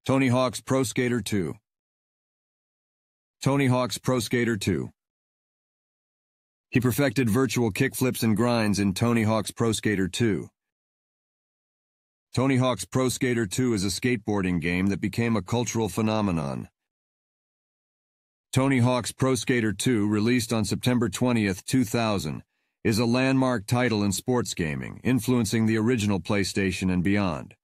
Tony Hawk's Pro Skater 2. Tony Hawk's Pro Skater 2. He perfected virtual kickflips and grinds in Tony Hawk's Pro Skater 2. Tony Hawk's Pro Skater 2 is a skateboarding game that became a cultural phenomenon. Tony Hawk's Pro Skater 2, released on September 20th, 2000, is a landmark title in sports gaming, influencing the original PlayStation and beyond.